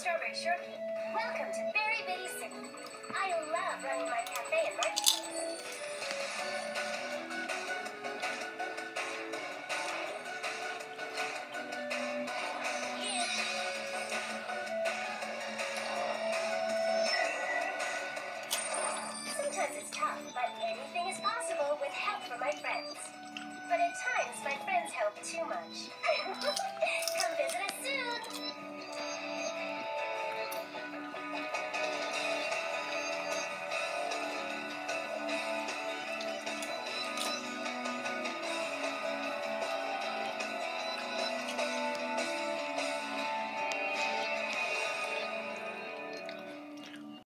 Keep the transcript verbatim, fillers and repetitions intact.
Strawberry Shortcake. Welcome to Berry Bitty City. I love running my cafe and marketplace. Sometimes it's tough, but anything is possible with help from my friends. But at times, my friends help too much. Come visit us soon!